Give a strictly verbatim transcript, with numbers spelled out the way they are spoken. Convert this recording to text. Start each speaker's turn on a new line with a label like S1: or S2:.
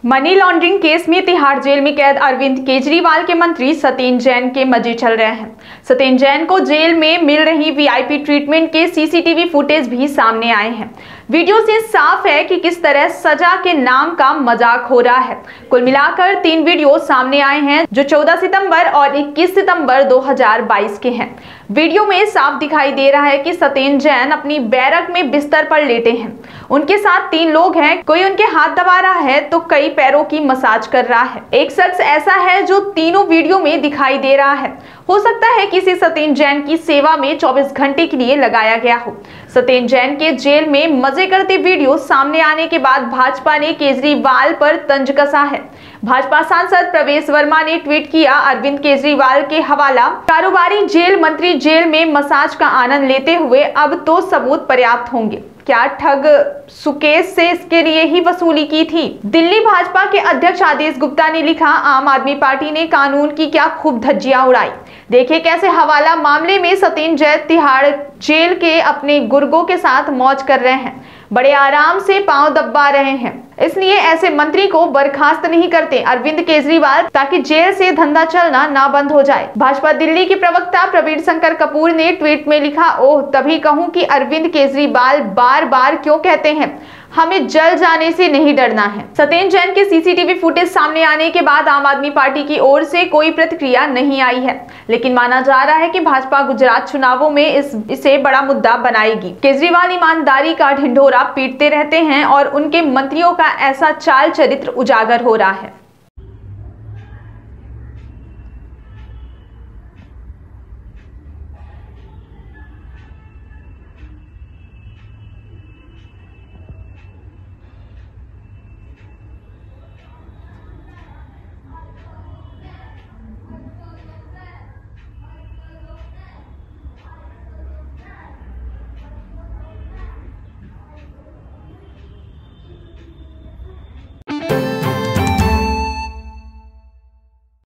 S1: Money laundering case में Tihar jail में कैद अरविंद केजरीवाल के मंत्री सत्येंद्र जैन के मजे चल रहे हैं। सत्येंद्र जैन को जेल में मिल रही वीआईपी ट्रीटमेंट के सीसीटीवी फुटेज भी सामने आए हैं। वीडियो से साफ है कि किस तरह सजा के नाम का मजाक हो रहा है। कुल मिलाकर तीन वीडियो सामने आए हैं जो चौदह सितंबर और इक्कीस सितंबर दो हज़ार बाईस के हैं। वीडियो में साफ दिखाई दे रहा है कि सत्येंद्र जैन अपनी बैरक में बिस्तर पर लेटे हैं। उनके साथ तीन लोग हैं, कोई उनके हाथ दबा रहा है तो कई पैरों की मसाज कर रहा है। एक शख्स ऐसा है जो तीनों वीडियो में दिखाई दे रहा है। हो सकता है किसी सत्येंद्र जैन की सेवा में चौबीस घंटे के लिए लगाया गया हो। सत्येंद्र जैन के जेल में मजे करते वीडियो सामने आने के बाद भाजपा ने केजरीवाल पर तंज कसा है। भाजपा सांसद प्रवेश वर्मा ने ट्वीट किया, अरविंद केजरीवाल के हवाला, कारोबारी जेल मंत्री जेल में मसाज का आनंद लेते हुए अब तो सबूत पर्याप्त होंगे। क्या ठग सुकेश से इसके लिए ही वसूली की थी? दिल्ली भाजपा के अध्यक्ष आदेश गुप्ता ने लिखा, आम आदमी पार्टी ने कानून की क्या खूब धज्जियां उड़ाई। देखिए कैसे हवाला मामले में सत्येंद्र जैन तिहाड़ जेल के अपने गुर्गों के साथ मौज कर रहे हैं, बड़े आराम से पांव दबा रहे हैं। इसलिए ऐसे मंत्री को बर्खास्त नहीं करते अरविंद केजरीवाल, ताकि जेल से धंधा चलना ना बंद हो जाए। भाजपा दिल्ली के प्रवक्ता प्रवीण शंकर कपूर ने ट्वीट में लिखा, ओह तभी कहूं कि अरविंद केजरीवाल बार बार क्यों कहते हैं हमें जल जाने से नहीं डरना है। सत्येंद्र जैन के सीसीटीवी फुटेज सामने आने के बाद आम आदमी पार्टी की ओर से कोई प्रतिक्रिया नहीं आई है, लेकिन माना जा रहा है कि भाजपा गुजरात चुनावों में इस इसे बड़ा मुद्दा बनाएगी। केजरीवाल ईमानदारी का ढिंढोरा पीटते रहते हैं और उनके मंत्रियों का ऐसा चाल चरित्र उजागर हो रहा है।